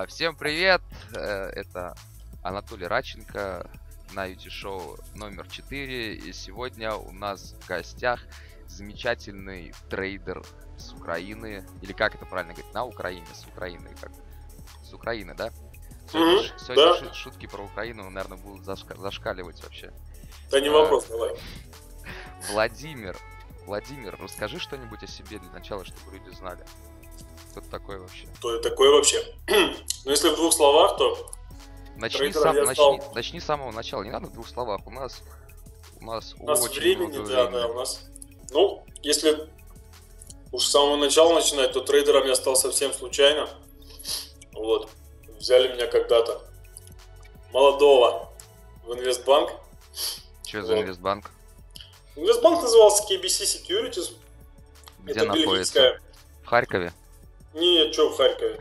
Всем привет! Это Анатолий Радченко на YouTube-шоу номер 4. И сегодня у нас в гостях замечательный трейдер с Украины. Или как это правильно говорить? На Украине, с Украины. Как? С Украины, да? Сегодня да. Шутки про Украину, наверное, будут зашкаливать вообще. Да не вопрос, давай. Владимир, расскажи что-нибудь о себе для начала, чтобы люди знали. Кто ты такой вообще? Кто я такой вообще? Ну, если в двух словах, то... Начни с самого начала, не надо в двух словах. У нас очень времени, много да, времени. у нас... Ну, если уж с самого начала начинать, то трейдером я стал совсем случайно. Вот. Взяли меня когда-то молодого в Инвестбанк. Что за Инвестбанк? Инвестбанк назывался KBC Securities. Где это находится? бельгийская. В Харькове? Нет, что в Харькове?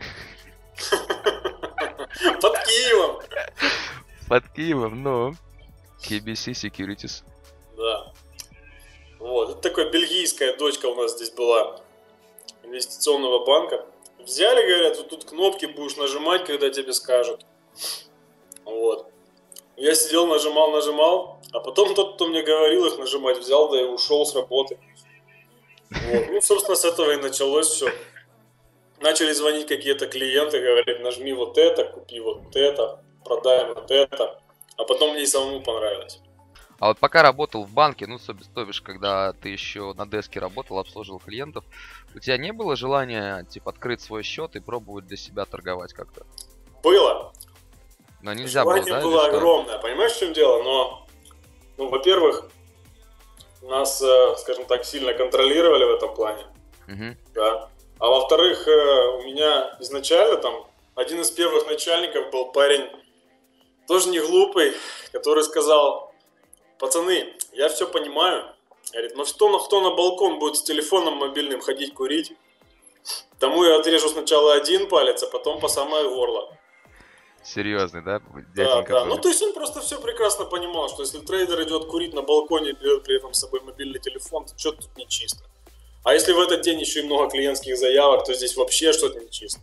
Под Киевом. Под Киевом, ну. KBC Securities. Да. Вот. Это такая бельгийская дочка у нас здесь была инвестиционного банка. Взяли, говорят, вот тут кнопки будешь нажимать, когда тебе скажут. Вот. Я сидел, нажимал, а потом тот, кто мне говорил их нажимать, взял, да и ушел с работы. Вот. Ну, собственно, с этого и началось все. Начали звонить какие-то клиенты, говорят, нажми вот это, купи вот это, продай вот это. А потом мне и самому понравилось. А вот пока работал в банке, ну, то бишь, когда ты еще на деске работал, обслуживал клиентов, у тебя не было желания, типа, открыть свой счет и пробовать для себя торговать как-то? Было. Но нельзя было, да? Желание было огромное, понимаешь, в чем дело? Но, ну, во-первых, нас, скажем так, сильно контролировали в этом плане. Да. А во-вторых, у меня изначально там один из первых начальников был парень, тоже не глупый, который сказал: пацаны, я все понимаю. Говорит, но кто на балкон будет с телефоном мобильным ходить курить, тому я отрежу сначала один палец, а потом по самое горло. Серьезный, да? Да. Ну, то есть он просто все прекрасно понимал, что если трейдер идет курить на балконе и берет при этом с собой мобильный телефон, то что-то тут нечисто. А если в этот день еще и много клиентских заявок, то здесь вообще что-то нечисто.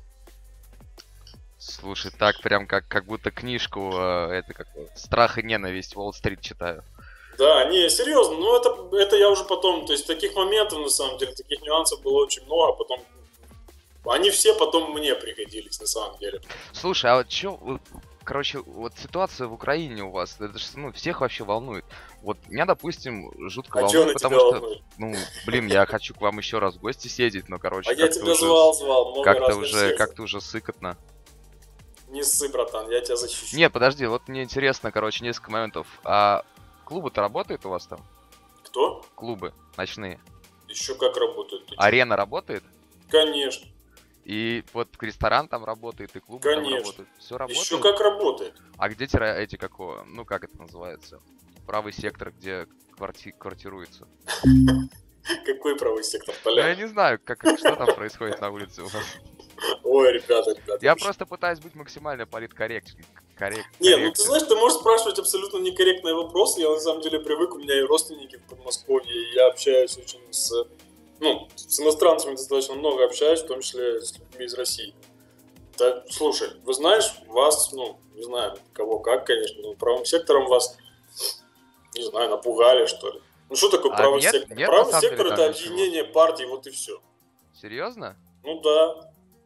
Слушай, так прям как будто книжку, это как «Страх и ненависть» Уолл-стрит читаю. Да, не, серьезно, ну это я уже потом, то есть таких моментов, на самом деле, таких нюансов было очень много, потом они все потом мне пригодились, на самом деле. Слушай, а вот что, короче, вот ситуация в Украине у вас, это же, ну, всех вообще волнует. Вот меня, допустим, жутко волнует, потому что, волнует? ну, блин, я хочу к вам еще раз в гости съездить, но, короче, а я тебя звал много раз. Как-то уже сыкотно. Не ссы, братан, я тебя защищу. Не, подожди, вот мне интересно, короче, несколько моментов. А клубы-то работают у вас там? Кто? Клубы ночные. Еще как работают. Арена работает? Конечно. И вот ресторан там работает, и клубы там работают. Все работает? Еще как работает. А где эти какого? Ну, как это называется? Правый сектор, где квартируется. Какой правый сектор? Ну, я не знаю, что там происходит на улице у вас. Ой, ребята. Я просто пытаюсь быть максимально политкорректным. Не, ну ты знаешь, ты можешь спрашивать абсолютно некорректные вопросы. Я на самом деле привык, у меня и родственники в Подмосковье, и я общаюсь очень с иностранцами достаточно много общаюсь, в том числе с людьми из России. Да, слушай, вы знаешь, вас, не знаю, кого как, конечно, но правым сектором вас, не знаю, напугали, что ли. Ну что такое правый сектор? Правый сектор — это объединение партий, вот и все. Серьезно? Ну да.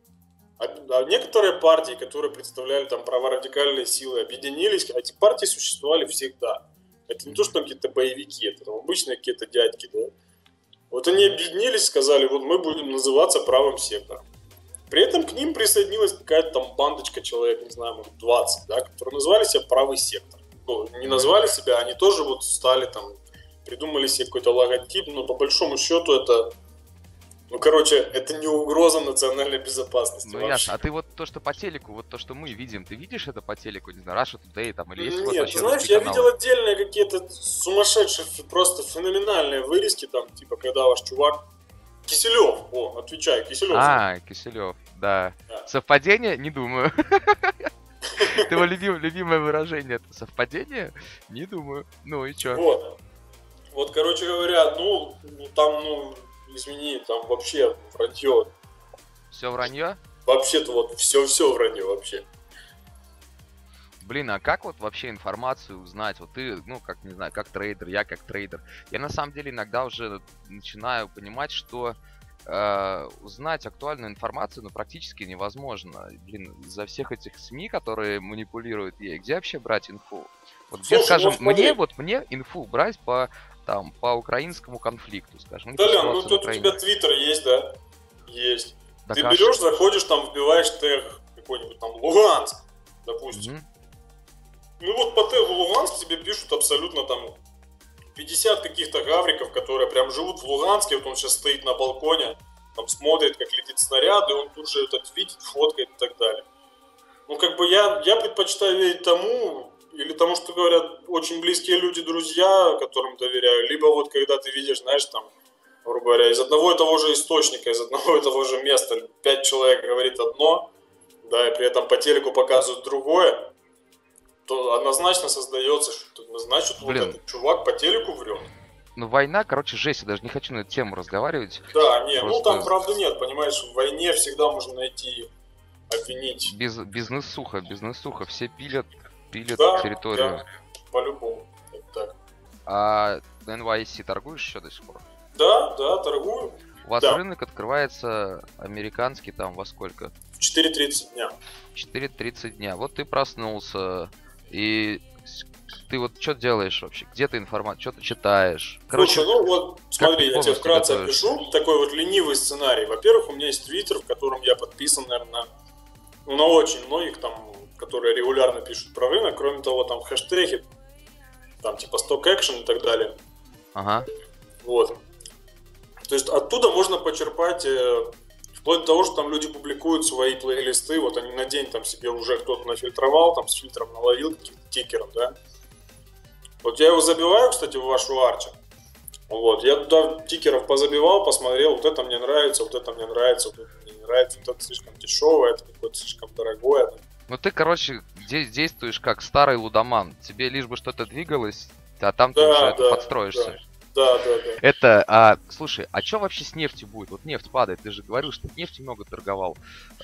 А некоторые партии, которые представляли там праворадикальные силы, объединились, а эти партии существовали всегда. Это не то, что там какие-то боевики, это там обычные какие-то дядьки, да. Вот они объединились, сказали, вот мы будем называться правым сектором. При этом к ним присоединилась какая-то там бандочка человек, не знаю, может 20, да, которые называли себя правый сектор. Ну, не назвали себя, они тоже вот стали там, придумали себе какой-то логотип, но по большому счету это... Ну, короче, это не угроза национальной безопасности. Ну, ясно. А ты вот то, что по телеку, вот то, что мы видим, ты видишь это по телеку, не знаю, Russia Today там, или есть у вас Нет, вообще знаешь, я видел отдельные какие-то сумасшедшие, просто феноменальные вырезки, там, типа, когда ваш чувак... Киселев, отвечай, Киселев. Киселев, да. Совпадение? Не думаю. Твое любимое выражение — это совпадение? Не думаю. Ну и чё? Вот, короче говоря, извини, там вообще вранье. Все вранье? Вообще-то вот все вранье вообще. Блин, а как вот вообще информацию узнать? Вот ты, ну, как, не знаю, как трейдер, я как трейдер. Я на самом деле иногда уже начинаю понимать, что узнать актуальную информацию, ну, практически невозможно. Блин, из-за всех этих СМИ, которые манипулируют ей, где вообще брать инфу? Вот где, Слушай, ну скажем, смотри. мне инфу брать по, там, по украинскому конфликту, скажем, ну, по Толян, ну ситуации на тут у тебя Украине. твиттер есть, да? Есть. Так Ты аж... берешь, заходишь, там вбиваешь тег какой-нибудь там Луганск, допустим. Мгм. Ну вот по тегу Луганск тебе пишут абсолютно там 50 каких-то гавриков, которые прям живут в Луганске. Вот он сейчас стоит на балконе, там смотрит, как летит снаряд, и он тут же это видит, фоткает и так далее. Ну как бы я предпочитаю верить тому, или тому, что говорят очень близкие люди, друзья, которым доверяю, либо вот когда ты видишь, знаешь, там, грубо говоря, из одного и того же источника, из одного и того же места 5 человек говорит одно, да, и при этом по телеку показывают другое, то однозначно создается, что значит вот Блин, этот чувак по телеку врет. ну война, короче, жесть, я даже не хочу на эту тему разговаривать. Да, не, ну там Просто правды нет, понимаешь, в войне всегда можно найти, обвинить. бизнесуха, все пилят Да, территорию. да, по-любому. Это так. А на NYSE торгуешь еще до сих пор? Да, да, торгую. У вас Да, рынок открывается американский там во сколько? в 4:30 дня. 4:30 дня. Вот ты проснулся, и ты вот что делаешь вообще? Где ты информацию? Что ты читаешь? Короче, Слушай, ну вот как смотри, ты я тебе бонусы вкратце готовишь? опишу такой вот ленивый сценарий. Во-первых, у меня есть твиттер, в котором я подписан, наверное, ну, на очень многих там, которые регулярно пишут про рынок. Кроме того, там хэштеги, там типа Stock Action и так далее. Ага. Вот. То есть оттуда можно почерпать, вплоть до того, что там люди публикуют свои плейлисты, вот они на день там себе уже кто-то нафильтровал, там с фильтром наловил каких-то тикеров, да. Вот я его забиваю, кстати, в вашу арчу. Вот, я туда тикеров позабивал, посмотрел, вот это мне нравится, вот это мне нравится, вот это мне не нравится, вот это слишком дешевое, это какое-то слишком дорогое. Ну ты, короче, действуешь как старый лудоман. Тебе лишь бы что-то двигалось, а там ты уже Да, это да, подстроишься. да. Это, слушай, а что вообще с нефтью будет? Вот нефть падает, ты же говорил, что нефть много торговал.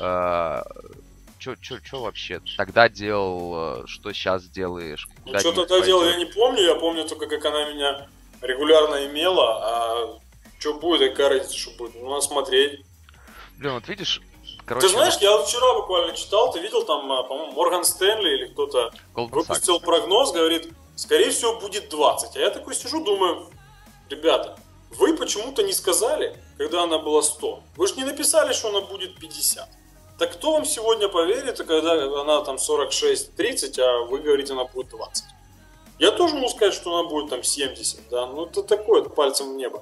Что вообще тогда делал, что сейчас делаешь, Ну, куда что нефть тогда делал, я пойдет? не помню только, как она меня регулярно имела, а что будет, какая разница, что будет, ну, надо смотреть. Блин, вот видишь, Ты короче, знаешь, вот я вчера буквально читал, ты видел там, по-моему, Морган Стэнли или кто-то Goldman выпустил Sachs. прогноз, говорит, скорее всего будет 20. А я такой сижу, думаю, ребята, вы почему-то не сказали, когда она была 100. Вы же не написали, что она будет 50. Так кто вам сегодня поверит, когда она там 46-30, а вы говорите, она будет 20? Я тоже могу сказать, что она будет там 70, да, ну это такое, это пальцем в небо.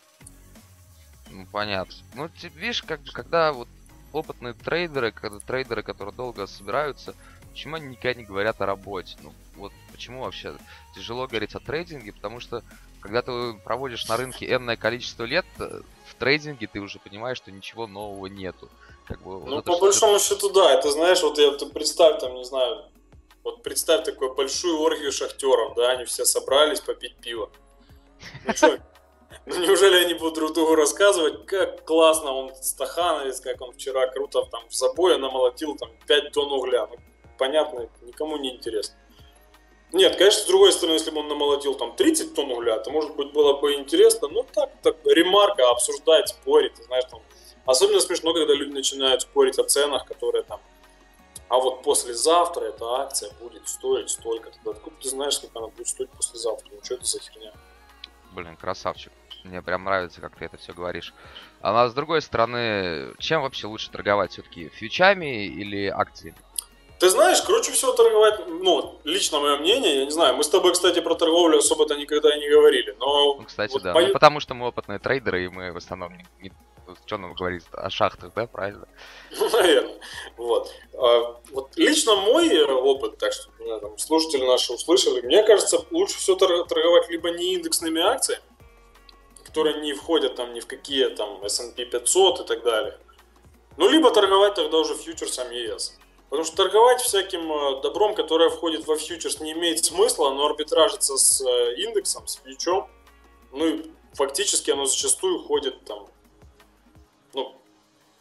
Ну, понятно. Ну, видишь, когда вот опытные трейдеры, когда трейдеры, которые долго собираются, почему они никогда не говорят о работе? Ну, вот почему вообще тяжело говорить о трейдинге, потому что когда ты проводишь на рынке энное количество лет, в трейдинге ты уже понимаешь, что ничего нового нету. Как бы, вот Ну, это по большому счету, да, это знаешь, вот ты представь там, не знаю, вот представь такую большую оргию шахтеров, да, они все собрались попить пиво. Ну что, ну неужели они будут друг другу рассказывать, как классно он стахановец, как он вчера круто там в забое намолотил там 5 тонн угля. Ну, понятно, никому не интересно. Нет, конечно, с другой стороны, если бы он намолотил там 30 тонн угля, то, может быть, было бы интересно, но так ремарка, обсуждать, спорить, знаешь, там. Особенно смешно, когда люди начинают спорить о ценах, которые там, а вот послезавтра эта акция будет стоить столько-то. Откуда ты знаешь, сколько она будет стоить послезавтра? Ну, что это за херня? Блин, красавчик. Мне прям нравится, как ты это все говоришь. А с другой стороны, чем вообще лучше торговать все-таки? Фьючами или акциями? Ты знаешь, круче всего торговать, ну, лично мое мнение, я не знаю, мы с тобой, кстати, про торговлю особо-то никогда и не говорили, но Ну, кстати, вот да. мое... Ну, потому что мы опытные трейдеры, и мы в основном что нам говорить о шахтах, да, правильно? Ну, наверное. Вот. Вот лично мой опыт, так что там, слушатели наши услышали, мне кажется, лучше всего торговать либо не индексными акциями, которые не входят там ни в какие там S&P 500 и так далее, ну, либо торговать тогда уже фьючерсами ЕС. Потому что торговать всяким добром, которое входит во фьючерс, не имеет смысла, оно арбитражится с индексом, с фьючом, ну и фактически оно зачастую ходит там, ну,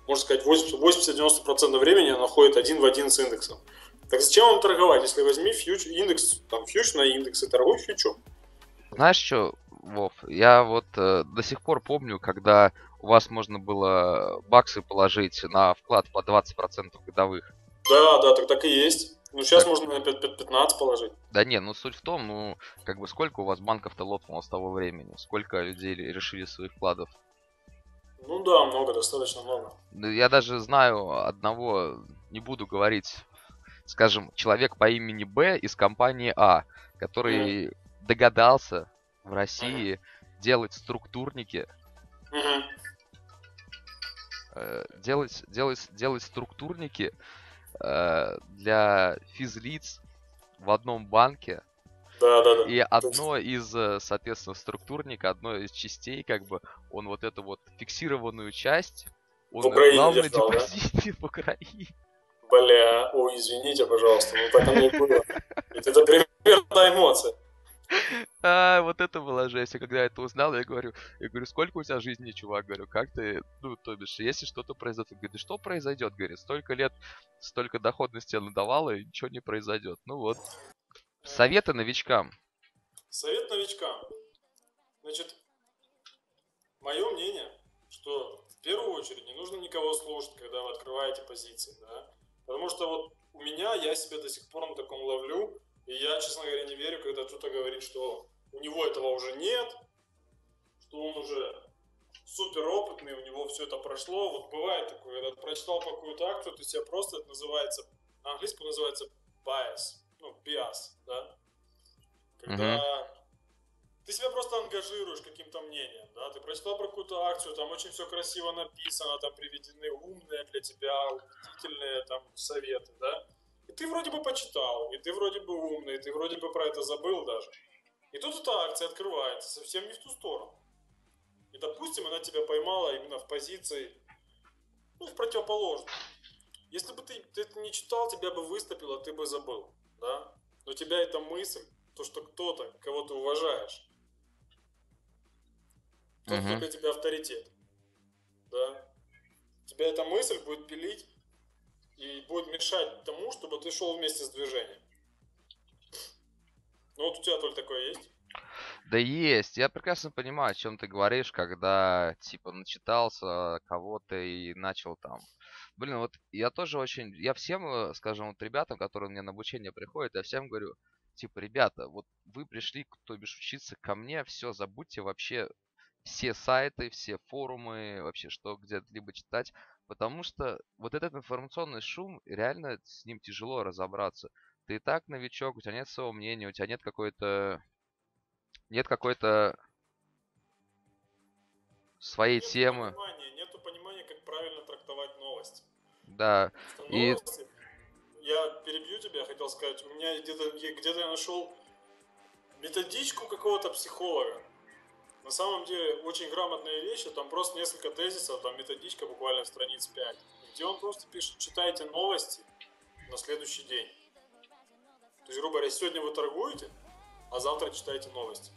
можно сказать, 80-90% времени она ходит один в один с индексом. Так зачем вам торговать, если возьми индекс, там, фьюч на индекс и торгуй фьючом? Знаешь что, Вов, я вот до сих пор помню, когда у вас можно было баксы положить на вклад по 20% годовых. Да, так и есть. Ну, сейчас Так. можно на 15 положить. Да не, ну суть в том, ну, как бы сколько у вас банков-то лопнуло с того времени? Сколько людей решили своих вкладов? Ну да, много, достаточно много. Да я даже знаю одного, не буду говорить, скажем, человек по имени Б из компании А, который догадался в России делать структурники, делать структурники для физлиц в одном банке. Да. И одно из, соответственно, структурника, одной из частей, как бы, он вот эту вот фиксированную часть, он в Украине клал на держал, депозите в Украине. Бля, ой, извините, пожалуйста, ну так оно и было. Ведь это примерная эмоция. Вот это была жесть. И когда я это узнал, я говорю, сколько у тебя жизни, чувак? Говорю, как ты, ну, то бишь, если что-то произойдет. Он говорит, да что произойдет? Говорит, столько лет, столько доходности я надавала, и ничего не произойдет. Ну вот. Советы новичкам. Совет новичкам. Значит, мое мнение, что в первую очередь не нужно никого слушать, когда вы открываете позиции, да? Потому что вот у меня, я себя до сих пор на таком ловлю, и я, честно говоря, не верю, когда кто-то говорит, что у него этого уже нет, что он уже супер опытный, у него все это прошло. Вот бывает такое, когда ты прочитал какую-то акцию, ты себя просто, это называется, на английском называется bias, ну, bias, да? Когда ты себя просто ангажируешь каким-то мнением, да, ты прочитал про какую-то акцию, там очень все красиво написано, там приведены умные для тебя, убедительные там советы, да, и ты вроде бы почитал, и ты вроде бы умный, и ты вроде бы про это забыл даже, и тут эта акция открывается совсем не в ту сторону, и, допустим, она тебя поймала именно в позиции, ну, в противоположную. Если бы ты это не читал, тебя бы выступило, ты бы забыл, да, но тебя эта мысль, то, что кто-то, кого ты уважаешь, тот, кто для тебя авторитет, да, тебя эта мысль будет пилить и будет мешать тому, чтобы ты шел вместе с движением. Ну вот у тебя только такое есть? Да есть. Я прекрасно понимаю, о чем ты говоришь, когда, типа, начитался кого-то и начал там. Блин, вот я тоже очень... Я всем, скажем, вот ребятам, которые мне на обучение приходят, я всем говорю, типа, ребята, вот вы пришли, то бишь, учиться ко мне, все, забудьте вообще все сайты, все форумы, вообще что где-либо читать, потому что вот этот информационный шум, реально с ним тяжело разобраться. Ты и так новичок, у тебя нет своего мнения, у тебя нет какой-то своей темы. Нету понимания, как правильно трактовать новости. Да. И новости, я перебью тебя, хотел сказать, у меня где-то я нашел методичку какого-то психолога. На самом деле очень грамотные вещи, там просто несколько тезисов, там методичка буквально страниц 5, где он просто пишет, читайте новости на следующий день. То есть, грубо говоря, сегодня вы торгуете, а завтра читаете новости.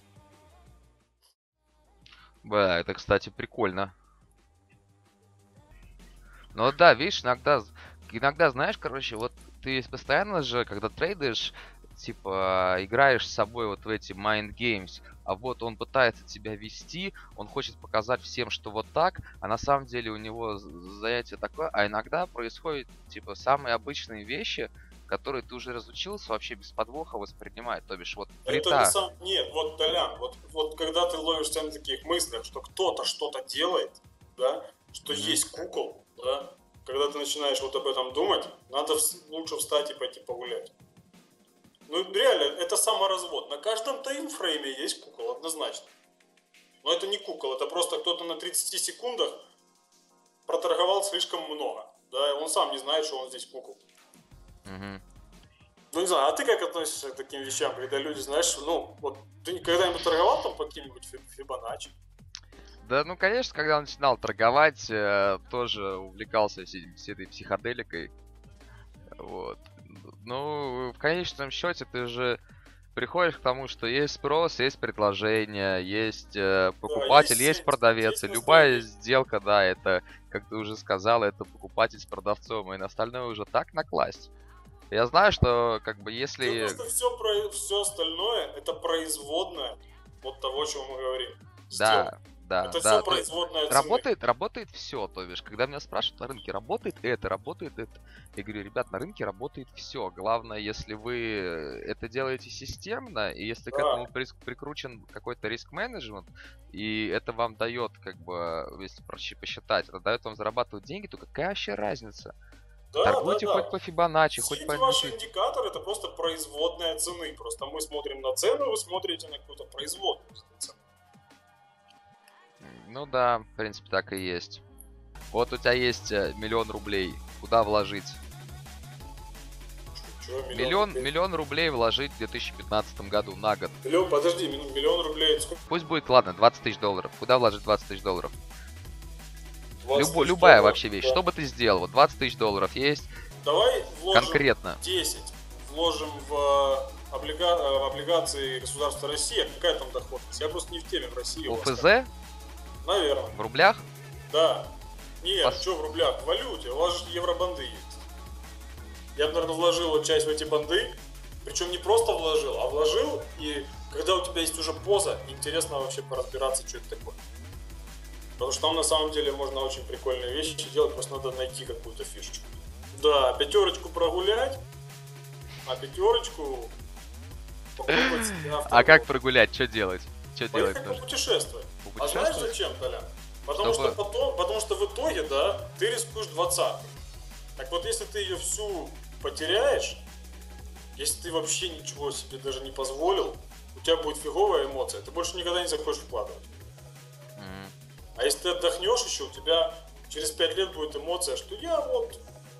Бля, это, кстати, прикольно. Но да, видишь, иногда, знаешь, короче, вот ты постоянно же, когда трейдишь, типа, играешь с собой вот в эти mind games, а вот он пытается тебя вести, он хочет показать всем, что вот так, а на самом деле у него занятие такое, а иногда происходят, типа, самые обычные вещи, которые ты уже разучился вообще без подвоха воспринимать, то бишь вот плита. Нет, вот, Толян, вот когда ты ловишься на таких мыслях, что кто-то что-то делает, да, что есть кукол, да, когда ты начинаешь вот об этом думать, надо лучше встать и пойти погулять. Ну, реально, это саморазвод. На каждом таймфрейме есть кукол, однозначно. Но это не кукол, это просто кто-то на 30 секундах проторговал слишком много. Да, он сам не знает, что он здесь кукол. Ну, не знаю, а ты как относишься к таким вещам, когда люди, знаешь, ну, вот ты когда-нибудь торговал там по каким-нибудь Фибоначчи? Да, ну, конечно, когда начинал торговать, тоже увлекался всей этой психоделикой. Вот. Ну, в конечном счете, ты же приходишь к тому, что есть спрос, есть предложение, есть Да, покупатель, есть есть сеть, продавец. есть И любая настроение. сделка, да, это, как ты уже сказал, это покупатель с продавцом. И на остальное уже так накласть. Я знаю, что как бы Все если... просто все остальное это производное от того, о чем мы говорим. Сделка. Да, да, Это все да. То есть производная цены. работает все, то бишь, когда меня спрашивают на рынке, работает это. Я говорю, ребят, на рынке работает все. Главное, если вы это делаете системно, и если к этому Да, прикручен какой-то риск-менеджмент, и это вам дает, как бы, если проще посчитать, это дает вам зарабатывать деньги, то какая вообще разница? да, да, Торгуйте хоть да. по Фибоначчи, Все хоть эти по ваши MD5. индикаторы это просто производная цены. Просто мы смотрим на цену, вы смотрите на какую-то производную цену. Ну да, в принципе, так и есть. Вот у тебя есть 1 000 000 рублей. Куда вложить? Чего, миллион рублей? Миллион рублей вложить в 2015 году на год. Подожди, миллион рублей это сколько? Пусть будет, ладно, 20 тысяч долларов. Куда вложить 20 тысяч долларов? 20 тысяч Любая долларов? вообще вещь. Да. Что бы ты сделал? Вот 20 тысяч долларов есть Давай вложим конкретно. 10. Вложим в облигации государства России. Какая там доходность? Я просто не в теме в России. ОФЗ Наверное. в рублях? Да. Нет, Пос- что в рублях? В валюте. У вас же евробанды есть. Я бы, наверное, вложил вот часть в эти банды. Причем не просто вложил, а вложил, и когда у тебя есть уже поза, интересно вообще поразбираться, что это такое. Потому что там на самом деле можно очень прикольные вещи делать, просто надо найти какую-то фишечку. Да, пятерочку прогулять, а пятерочку попробовать себя в А как торговле. прогулять? Что делать? Что делать Поехать нужно? попутешествовать. А знаешь Попутешествовать? зачем, Толян? Чтобы... Потому что в итоге, да, ты рискуешь 20. Так вот, если ты ее всю потеряешь, если ты вообще ничего себе даже не позволил, у тебя будет фиговая эмоция, ты больше никогда не захочешь вкладывать. М. А если ты отдохнешь еще, у тебя через 5 лет будет эмоция, что я вот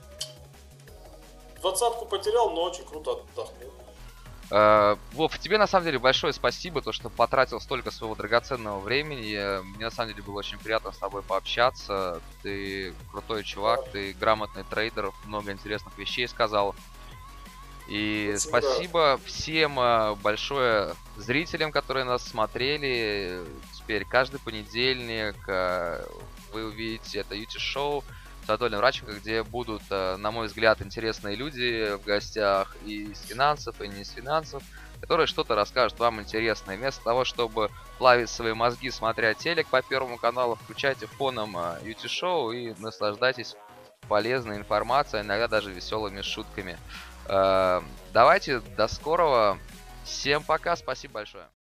20-ку потерял, но очень круто отдохнул. Вов, тебе на самом деле большое спасибо, то, что потратил столько своего драгоценного времени. Мне на самом деле было очень приятно с тобой пообщаться. Ты крутой чувак, ты грамотный трейдер, много интересных вещей сказал. И Очень спасибо всем большое зрителям, которые нас смотрели. Теперь каждый понедельник вы увидите это YouTube-шоу с Анатолием Радченко, где будут, на мой взгляд, интересные люди в гостях и из финансов, и не из финансов, которые что-то расскажут вам интересное. Вместо того, чтобы плавить свои мозги, смотря телек по Первому каналу, включайте фоном YouTube-шоу и наслаждайтесь полезной информацией, иногда даже веселыми шутками. Давайте, до скорого. Всем пока, спасибо большое.